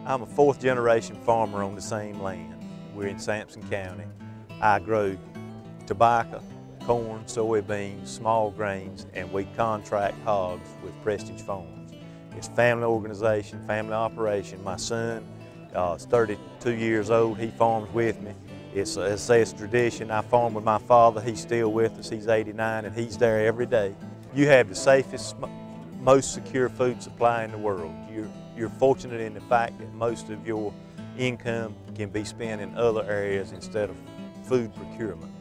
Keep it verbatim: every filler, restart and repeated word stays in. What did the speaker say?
I'm a fourth generation farmer on the same land. We're in Sampson County. I grow tobacco, corn, soybeans, small grains, and we contract hogs with Prestige Farms. It's a family organization, family operation. My son uh, is thirty-two years old. He farms with me. It's, as I say, it's tradition. I farm with my father. He's still with us. He's eighty-nine, and he's there every day. You have the safest, most secure food supply in the world. You're, you're fortunate in the fact that most of your income can be spent in other areas instead of food procurement.